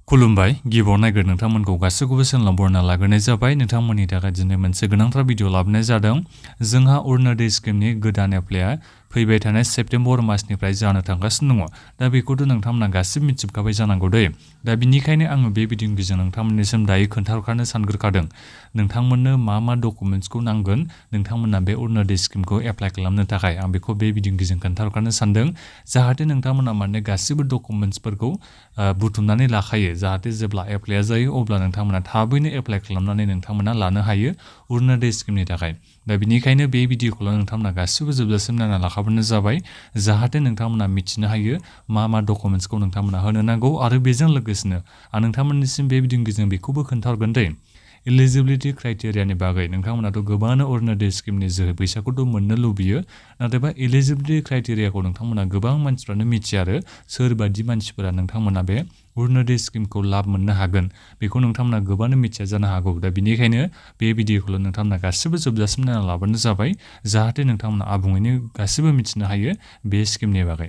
खुलुमबाय गिबियाव नायग्रो नोंथांमोनखौ गासैखौबो सोंलांबरना लाग्रोनाय जाबाय नोंथांमोननि थाखाय दिनै मोनसे गोनांथार भिडिअ लाबोनाय जादों जोंहा अरुणोदय स्किमनि गोदान एप्लाइआ फैबाय थानाय सेप्तेम्बर मासनिफ्राय जानो थांगासिनो दङ दा बेखौथ' नोंथांमोना गासिबो मिथिखाबाय जानांगौ दै दा बिनिखायनो आङो बे भिडिअनि नोंथांमोननिसिम दायो खोन्थाहरखानो सानग्रोखादों नोंथांमोननो मा डकुमेन्ट्सखौ नांगोन नोंथांमोना बे अरुणोदय स्किमखौ एप्लाइ खालामनो थाखाय आं बेखौ बे भिडिअनि खोन्थाहरखानो सानदों जाहाथे नोंथांमोना माने गासिबो डकुमेन्ट्सफोरखौ बुथुमनानै लाखायो जाहाथे जेब्ला एप्लाइआ जायो अब्ला नोंथांमोना थाबैनो एप्लाइ खालामनानै नोंथांमोना लानो हायो अरुणोदय स्किमनि थाखाय दा बिनिखायनो बे भिडिअखौल' नोंथांमोना गासिबो जोबजासिम नायना लाखाबानो जाबाय जाहाथे नोंथांमोना मिथिनो हायो मा डकुमेन्ट्सखौ नोंथांमोना होनो नांगौ आरो बेजों लोगोसेनो आं नोंथांमोननिसिम बे भिडिअनि बेखौबो खोन्थाहरगोन दे एलिजिबिलिटि क्राइटेरियानि बागै नोंथांमोनाथ' गोबाङानो अरुणोदय स्किमनि जोहै फैसाखौथ' मोननो लुबैयो नाथायबा एलिजिबिलिटि क्राइटेरियाखौ नोंथांमोना गोबां मानसिफ्रानो मिथिया आरो सोरबादि मानसिफोरा नोंथांमोना बे अरुणोदय स्किमखौ लाब मोननो हागोन बेखौ नोंथांमोना गोबाङानो मिथिया जानो हागौ दा बिनिखायनो बे भिडिअखौल' नोंथांमोना गासिबो जोबजासिम नायना लाबानो जाबाय जाहाथे नोंथांमोना आबुङैनो गासिबो मिथिनो हायो बे स्किमनि बागै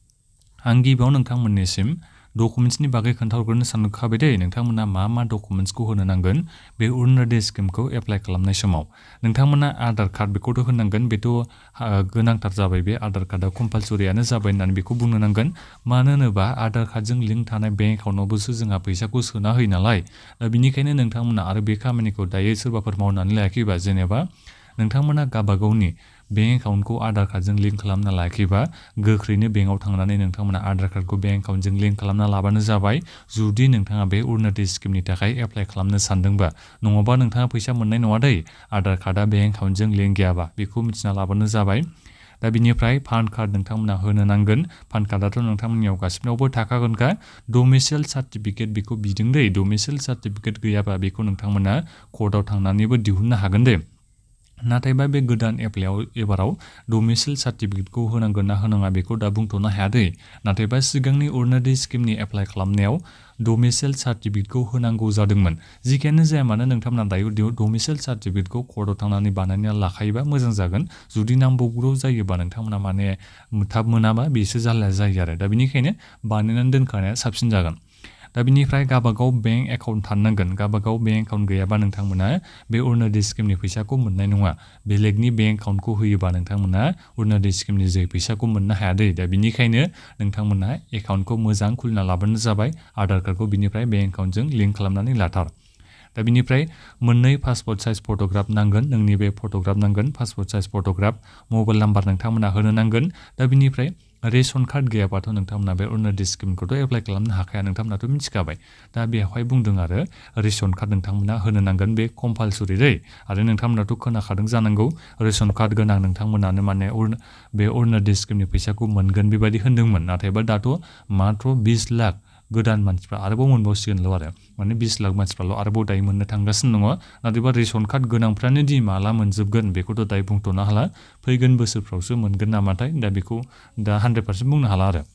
आं गिबियाव नोंथांमोननिसिम डकुमेन्ट्सनि बागै खोन्थाहरग्रोनो सानखाबाय दे नोंथांमोना मा डकुमेन्ट्सखौ होनो नांगोन बे अरुणोदय स्किमखौ एप्लाइ खालामनाय समाव नोंथांमोना आधार कार्ड बेखौथ' होनांगोन बेथ' गोनांथार जाबाय बे आधार कार्डआ कम्पालसरियानो जाबाय होननानै बेखौ बुंनो नांगोन मानो होनोबा आधार कार्डजों लिंक थानाय बेंक एकाउन्टआवबोसो जोंहा फैसाखौ सोना होयो नालाय दा बिनिखायनो नोंथांमोना आरो बे खामानिखौ दायो सोरबाफोर मावनानै लायाखैबा जेनेबा नोंथांमोना गावबागावनि बेंक एकाउन्टखौ आधार कार्डजों लिंक खालामना लायाखैबा गोख्रैनो बेंकआव थांनानै नोंथांमोना आधार कार्डखौ बेंक एकाउन्टजों लिंक खालामना लाबानो जाबाय जुदि नोंथाङा बे अरुणोदय स्किमनि थाखाय एप्लाइ खालामनो सानदोंबा नङाबा नोंथाङा फैसा मोननाय नङा दै आधार कार्डआ बेंक एकाउन्टजों लिंक गैयाबा बेखौ मिथिना लाबानो जाबाय दा बिनिफ्राय पान कार्ड नोंथांमोना होनो नांगोन पान कार्डआथ' नोंथांमोननियाव गासिबनावबो थाखागोनखा डमिसाइल सार्टिफिकेट बेखौ बिदों दै डमिसाइल सार्टिफिकेट गैयाबा बेखौ नोंथांमोना कर्टआव थांनानैबो दिहुननो हागोन दे नाथायबा बे गोदान एबाराव डमिसाइल सार्टिफिकेटखौ होनांगोन ना होनाङा बेखौ दा बुंथ'नो हाया दै नाथायबा सिगांनि अरुणोदय स्किमनि एप्लाइ खालामनायाव डमिसाइल सार्टिफिकेटखौ होनांगौ जादोंमोन जिखियानो जाया मानो नोंथांमोना दायो डमिसाइल सार्टिफिकेटखौ कर्टआव थांनानै बानायना लाखायोबा मोजां जागोन जुदि नांबावगौ जायोबा नोंथांमोना माने थाब मोनाबा बेसो जारला जायो आरो दा बिनिखायनो बानायनानै दोनखानाया साबसिन जागोन दा बिनिफ्राय गावबागाव बेंक एकाउन्ट थानांगोन गावबागाव बेंक एकाउन्ट गैयाबा नोंथांमोना बे अरुणोदय स्किमनि फैसाखौ मोननाय नङा बेलेगनि बेंक एकाउन्टखौ होयोबा नोंथांमोना अरुणोदय स्किमनि जोहै फैसाखौ मोननो हाया दै दा बिनिखायनो नोंथांमोना एकाउन्टखौ मोजां खुलिना लाबानो जाबाय आधार कार्डखौ बिनिफ्राय बेंक एकाउन्टजों लिंक खालामनानै लाथार दा बिनिफ्राय मोननै पासपोर्ट साइज फट'ग्राफ नांगोन नोंनि बे फट'ग्राफ नांगोन passport size photograph mobile number नोंथांमोना होनो नांगोन दा बिनिफ्राय रेशन कार्ड गैयाबाथ' नोंथांमोना बे अरुणोदय स्किमखौथ' एप्लाइ खालामनो हाखाया नोंथांमोनाथ' मिथिखाबाय दा बेवहाय बुंदों आरो रेशन कार्ड नोंथांमोना होनो नांगोन बे कम्पालसरि दै आरो नोंथांमोनाथ' खोनाखादों जानांगौ रेशन कार्ड गोनां नोंथांमोनानो माने बे अरुणोदय स्किमनि फैसाखौ मोनगोन बेबायदि होन्दोंमोन नाथायबा दाथ' माथ्र 20 लाख गोदान मानसिफ्रा आरोबाव मोनबावसिगोनल' आरो माने 20 लाख मानसिफ्राल' आरोबाव दायो मोननो थांगासिनो दङ नाथायबा रेशन कार्ड गोनांफ्रानो दि माला मोनजोबगोन बेखौथ' दायो बुंथ'नो हाला फैगोन बोसोरफ्रावसो मोनगोन नामाथाय दा बेखौ दा 100% बुंनो हाला आरो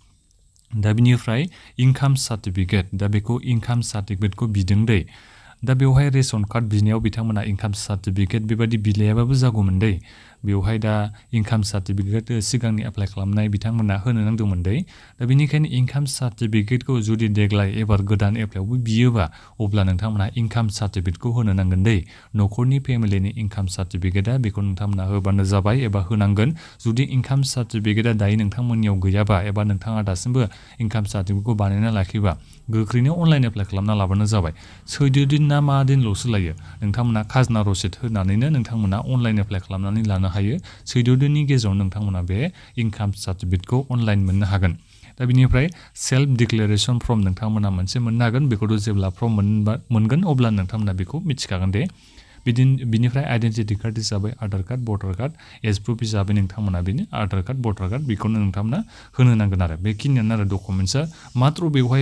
दा बिनिफ्राय इनकाम सार्टिफिकेट दा बेखौ इनकाम सार्टिफिकेटखौ बिदों दै दा बेवहाय रेशन कार्ड बिनायाव बिथांमोना इनकाम सार्टिफिकेट बेबायदि बिलायाबाबो जागौमोन दै बेवहाय दा इनकाम सार्टिफिकेट सिगांनि एप्लाइ खालामनाय बिथांमोना होनो नांदोंमोन दै दा बेनिखायनो इनकाम सार्टिफिकेटखौ जुदि देग्लाय एबार गोदान एप्लाइआवबो बियोबा अब्ला नोंथांमोना इनकाम सार्टिफिकेटखौ होनो नांगोन दै न'खरनि फेमिलिनि इनकाम सार्टिफिकेटआ बेखौ नोंथांमोना होबानो जाबाय एबा होनांगोन जुदि इनकाम सार्टिफिकेटआ दायो नोंथांमोननियाव गैयाबा एबा नोंथाङा दासिमबो इनकाम सार्टिफिकेटखौ बानायना लाखिबा गोख्रैनो अनलाइन एप्लाइ खालामना लाबानो जाबाय 14 दिन ना मा दिनल'सो लायो नोंथांमोना खाजोना रसिद होनानैनो नोंथांमोना अनलाइन एप्लाइ खालामनानै लानो हायो 14 दिननि गेजेराव नोंथांमोना बे इनकाम सार्टिफिकेटखौ अनलाइन मोननो हागोन दा बिनिफ्राय सेल्फ डिक्लेरेसन फर्म नोंथांमोना मोनसे मोननो हागोन बेखौथ' जेब्ला फर्म मोनगोन अब्ला नोंथांमोना बेखौ मिथिखागोन दे बिनिफ्राय आइडेन्टिटि कार्ड हिसाबै Aadhaar card voter card age proof हिसाबै नोंथांमोना बेनो आधार कार्ड भटार कार्ड बेखौनो नोंथांमोना होनो नांगोन आरो बेखिनियानो आरो डकुमेन्ट्सआ माथ्र बेवहाय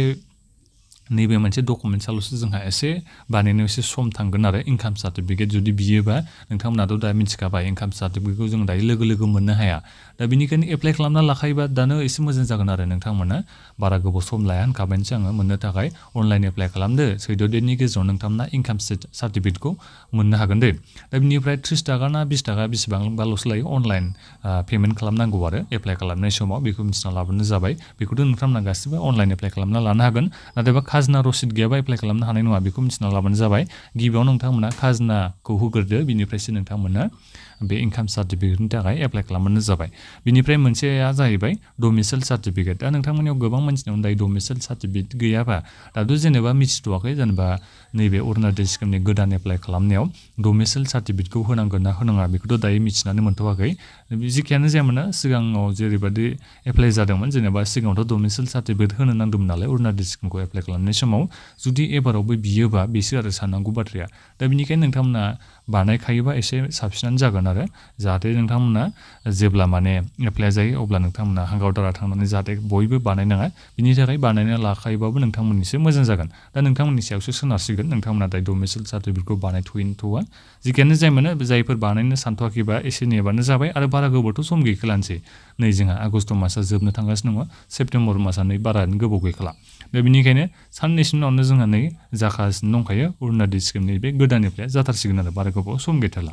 नैबे मोनसे डकुमेन्ट्सआल'सो जोंहा एसे बानायनायाव एसे सम थांगोन आरो इनकाम सार्टिफिकेट जुदि बियोबा नोंथांमोनाथ' दा मिथिखाबाय इनकाम सार्टिफिकेटखौ जों दायो लोगो मोननो हाया दा बेनिखायनो एप्लाइ खालामना लाखायोबा दानो एसे मोजां जागोन आरो नोंथांमोना बारा गोबाव सम लाया होनखाबायनोसै आङो मोननो थाखाय अनलाइन एप्लाइ खालामदो 14 दिननि गेजेराव नोंथांमोना इनकाम सार्टिफिकेटखौ मोननो हागोन दे दा बिनिफ्राय 30 थाखा ना 20 थाखा बेसेबांबाल'सो लायो अनलाइन पेमेन्ट खालामनांगौ आरो एप्लाइ खालामनाय समाव बेखौ मिथिना लाबानो जाबाय बेखौथ' नोंथांमोना गासिबो अनलाइन एप्लाइ खालामना लानो हागोन नाथायबा खाजोना रसिद गैयाबा एप्लाइ खालामनो हानाय नङा बेखौ मिथिना लाबानो जाबाय गिबियाव नोंथांमोना खाजोनाखौ होग्रोदो बिनिफ्रायसो नोंथांमोना बे इनकाम सार्टिफिकेटनि थाखाय एप्लाइ खालामबानो जाबाय बिनिफ्राय मोनसेया जाहैबाय डोमिसाइल सार्टिफिकेट दा नोंथांमोननियाव गोबां मानसिनाव दायो डोमिसाइल सार्टिफिकेट गैयाबा दाथ' जेनेबा मिथिथ'वाखै जेनेबा नैबे अरुणोदय स्किमनि गोदान एप्लाइ खालामनायाव डोमिसाइल सार्टिफिकेटखौ होनांगोन ना होनाङा बेखौथ' दायो मिथिनानै मोनथ'वाखै जिखियानो जायामानो सिगाङाव जेरैबायदि एप्लाइ जादोंमोन जेनेबा सिगाङावथ' डोमिसाइल सार्टिफिकेट होनो नांदोंमोन नालाय अरुणोदय स्किमखौ एप्लाइ खालामनाय समाव जुदि एबारावबो बियोबा बेसो आरो साननांगौ बाथ्राया दा बिनिखायनो नोंथांमोना बानायखायोबा एसे साबसिनानो जागोन आरो जाहाथे नोंथांमोना जेब्ला माने एप्लाइ जायो अब्ला नोंथांमोना गावदारा थांनानै जाहाथे बयबो बानायनाङा बिनि थाखाय बानायना लाखायोबाबो नोंथांमोननिसो मोजां जागोन दा नोंथांमोननि सायावसो सोनारसिगोन नोंथांमोना दायो डोमिसाइल सार्टिफिकेटखौ बानायथ'वा जिखियानो जायामानो जायफोर बानायनो सानथ'वाखैबा एसे नेबानो जाबाय आरो बारा गोबावथ' सम गैखालानोसै नै जोंहा आगष्ट मासआ जोबनो थांगासिनो दङ सेप्तेम्बर मासआ नै बारा गोबाव गैखाला दा बिनिखायनो साननैसोनि उनावनो जोंहा नै जागासिनो दंखायो अरुणोदय स्किमनि बे गोदाननिफ्राय जाथारसिगोन आरो बारा गोबाव सम गैथारला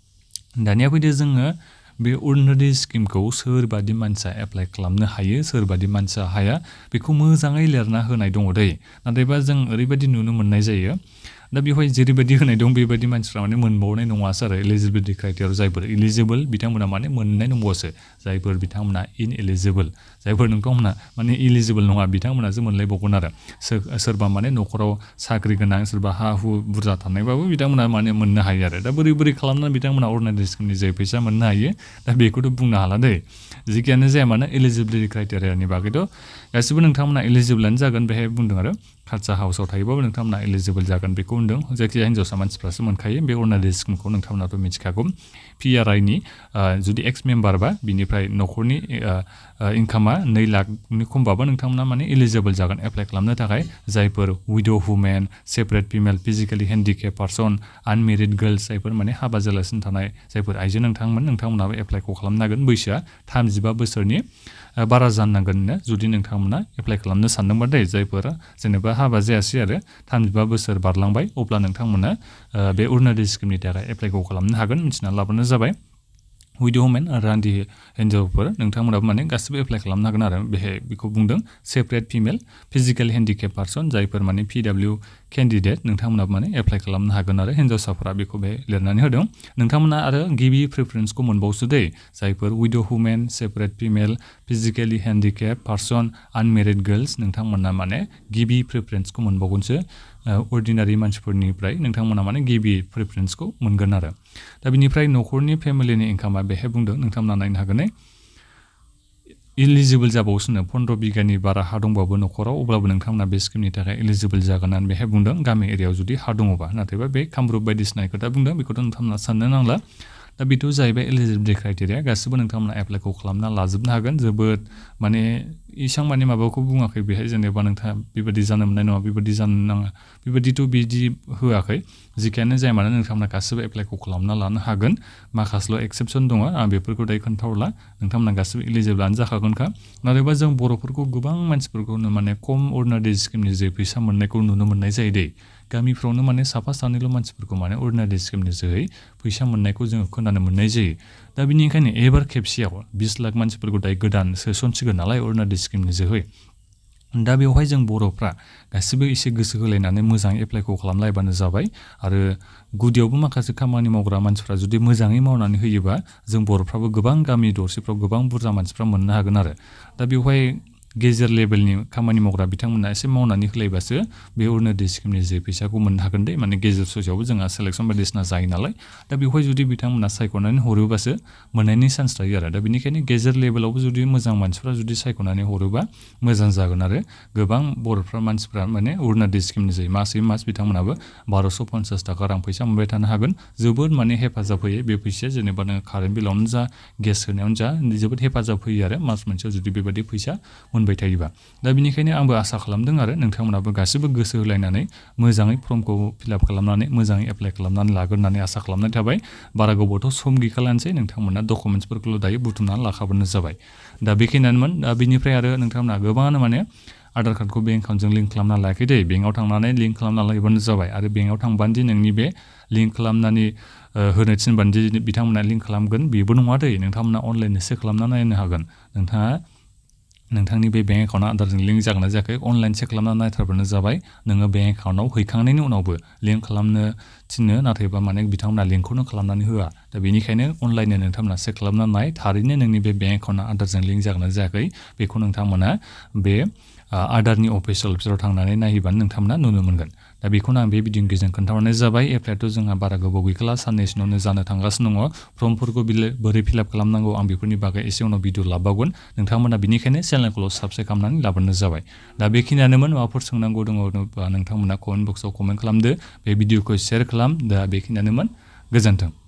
दानिया फैदो जोङो बे अरुणोदय स्किमखौ सोरबादि मानसिया एप्लाइ खालामनो हायो सोरबादि मानसिया हाया बेखौ मोजाङै लिरना होनाय दङ दै नाथायबा जों ओरैबायदि नुनो मोननाय जायो दा बेवहाय जेरैबायदि होनाय दं बेबायदि मानसिफ्रा माने मोनबावनाय नङासो आरो एलिजिबिलिटि क्राइटेरिया जायफोर एलिजिबोल बिथांमोना माने मोननाय नंबावसो जायफोर बिथांमोना इनएलिजिबोल जायफोर नोंथांमोना माने इलिजिबोल नङा बिथांमोनासो मोनलायबावगोन आरो सोरबा माने न'खराव साख्रि गोनां सोरबा हा हु बुरजा थानायबाबो बिथांमोना माने मोननो हायो आरो दा बोरै खालामनानै बिथांमोना अरुणोदय स्किमनि जे फैसा मोननो हायो दा बेखौथ' बुंनो हाला दै जिखियानो जाया मानो एलिजिबिलिटि क्राइटेरियानि बागैथ' गासिबो नोंथांमोना एलिजिबोलानो जागोन बेहाय बुंदों आरो खालसा हाउसाव थायोबाबो नोंथांमोना एलिजिबोल जागोन बेखौ होनदों जायखिजाया हिन्जावसा मानसिफ्रासो मोनखायो बे अरुणोदय स्किमखौ नोंथांमोनाथ' मिथिखागौ PRIनि जुदि एक्स मेम्बारबा बिनिफ्राय न'खरनि इनकामा 2 लाखनि खमबाबो नोंथांमोना माने एलिजिबोल जागोन एप्लाइ खालामनो थाखाय जायफोर widow' women separate female physically handicap person unmarried girls जायफोर माने हाबा जालासिनो थानाय जायफोर आइजो नोंथांमोनाबो एप्लाइखौ खालामनो हागोन बैसोआ 35 बोसोरनि बारा जानो नांगोन जुदि नोंथांमोना एप्लाइ खालामनो सानदोंबाथाय जायफोरा जेनेबा हाबा जायासै आरो 35 बोसोर बारलांबाय अब्ला नोंथांमोना बे अरुणोदय स्किमनि थाखाय एप्लाइखौ खालामनो हागोन मिथिना लाबानो जाबाय उइड' वुमेन आरो रान्दि हिन्जावफोर नोंथांमोनाबो माने गासिबो एप्लाइ खालामनो हागोन आरो बेखौ बुंदों separate female physical handicap person जायफोर माने PW केन्डिडेट नोंथांमोनाबो माने एप्लाइ खालामनो हागोन आरो हिन्जावसाफोरा बेखौ बे लिरनानै होदों नोंथांमोना आरो गिबि प्रिफारेन्सखौ मोनबावसो दै जायफोर widow' women separate female physically handicap person unmarried girls नोंथांमोना माने गिबि प्रिफारेन्सखौ मोनबावगोनसो अर्डिनारि मानसिफोरनिफ्राय नोंथांमोना माने गिबि प्रिफारेन्सखौ मोनगोन आरो दा बिनिफ्राय न'खरनि फेमिलिनि इनकामा बेहाय बुंदों नोंथांमोना नायनो हागोन इलिजिबोल जाबावोसोनो 15 बिगानि बारा हा दंबाबो न'खराव अब्लाबो नोंथांमोना बे स्किमनि थाखाय इलिजिबोल जागोन होननानै बेहाय बुंदों गामि एरियायाव जुदि हा दङबा नाथायबा बे कामरुप बायदिसिना खोथा बुंदों बेखौथ' नोंथांमोना साननो नांला दा बेथ' जाहैबाय एलिजिबिलिटि क्राइटेरिया गासिबो नोंथांमोना एप्लाइखौ खालामना लाजोबनो हागोन जोबोद माने इसां माने माबाखौ बुङाखै बेहाय जेनेबा नोंथाङा बेबायदि जानो मोननाय नङा बेबायदि जानो नाङा बेबायदिथ' बिदि होआखै जिखियानो जाया मानो नोंथांमोना गासिबो एप्लाइखौ खालामना लानो हागोन माखासेल' एक्सेपसन दङ आं बेफोरखौ दायो खोन्थाहरला नोंथांमोना गासिबो इलिजिबोलानो जाखागोनखा नाथायबा जों बर'फोरखौ गोबां मानसिफोरखौनो माने खम अरुणोदय स्किमनि जे फैसा मोननायखौ नुनो मोननाय जायो दै गामिफ्रावनो माने साफा सानैल' मानसिफोरखौ माने अरुणोदय स्किमनि जोहै फैसा मोननायखौ जोङो खोनानो मोननाय जायो दा बिनिखायनो एबार खेबसेयाव 20 लाख मानसिफोरखौ दायो गोदान सोसनसिगोन नालाय अरुणोदय स्किमनि जोहै दा बेवहाय जों बर'फ्रा गासिबो एसे गोसो होलायनानै मोजाङै एप्लाइखौ खालामलायबानो जाबाय आरो गुदियावबो माखासे खामानि मावग्रा मानसिफ्रा जुदि मोजाङै मावनानै होयोबा जों बर'फ्राबो गोबां गामि दरसेफ्राव गोबां बुरजा मानसिफ्रा मोननो हागोन आरो दा बेवहाय गेजेर लेभेलनि खामानि मावग्रा बिथांमोना एसे मावनानै होलायबासो बे अरुणोदय स्किमनि जे फैसाखौ मोननो हागोन दे माने गेजेर ससेयावबो जोंहा सेलेक्सन बायदिसिना जायो नालाय दा बेवहाय जुदि बिथांमोना सायख'नानै हरोबासो मोननायनि चान्स थायो आरो दा बेनिखायनो गेजेर लेभेलावबो जुदि मोजां मानसिफ्रा जुदि सायख'नानै हरोबा मोजां जागोन आरो गोबां बर'फ्रा मानसिफ्रा माने अरुणोदय स्किमनि जे मासै मास बिथांमोनाबो 1250 थाखा रां फैसा मोनबाय थानो हागोन जोबोद माने हेफाजाब होयो बे फैसाया जेनेबा नों कारेन्ट बिलावनो जा गेस होनायावनो जा जोबोद हेफाजाब होयो आरो मास मोनसेयाव जुदि बेबायदि फैसा मोनबाय थायोबा दा बिनिखायनो आंबो आसा खालामदों आरो नोंथांमोनाबो गासिबो गोसो होलायनानै मोजाङै फर्मखौ फिलआप खालामनानै मोजाङै एप्लाइ खालामनानै लागोन होननानै आसा खालामनाय थाबाय बारा गोबावथ' सम गैखालानोसै नोंथांमोना डकुमेन्टसफोरखौल' दायो बुथुमनानै लाखाबानो जाबाय दा बेखिनियानोमोन दा बिनिफ्राय आरो नोंथांमोना गोबाङानो माने आधार कार्डखौ बेंक एकाउन्टजों लिंक खालामना लायाखै दे बेंकआव थांनानै लिंक खालामना लायोबानो जाबाय आरो बेंकआव थांबानो नोंनि बे लिंक खालामनानै होनो थिनबानो बिथांमोना लिंक खालामगोन बेबो नङा दै नोंथांमोना अनलाइनसो खालामना नायनो हागोन नोंथाङा नोंथांनि बे बेंक एकाउन्टआ आधारजों लिंक जागोन ना जायाखै अनलाइन चेक खालामना नायथारबानो जाबाय नोङो बेंक एकाउन्टआव हैखांनायनि उनावबो लिंक खालामनो थिनो नाथायबा माने बिथांमोना लिंकखौनो खालामनानै होआ दा बेनिखायनो अनलाइननो नोंथांमोना चेक खालामना नाय थारैनो नोंनि बे बेंक एकाउन्टआ आधारजों लिंक जागोन ना जायाखै बेखौ नोंथांमोना बे आधारनि अफिसाव थांनानै नायहैबानो नोंथांमोना नुनो मोनगोन दा बेखौनो आं बे भिडिअनि गेजेरजों खोन्थाहरनाय जाबाय एप्लाइआथ' जोंहा बारा गोबाव गैखाला साननैसोआवनो जानो थांगासिनो दङ फर्मफोरखौ बोरै फिलआप खालामनांगौ आं बेफोरनि बागै एसे उनाव भिडिअ लाबावगोन नोंथांमोना बेनिखायनो चेनेलखौ साबस्क्राइब खालामनानै लाबोनो जाबाय दा बेखिनियानोमोन माबाफोर सोंनांगौ दङबा नोंथांमोना कमेन्ट बक्सआव कमेन्ट खालामदो बे भिडिअखौ शेयार खालाम दा बेखिनियानोमोन गोजोन्थों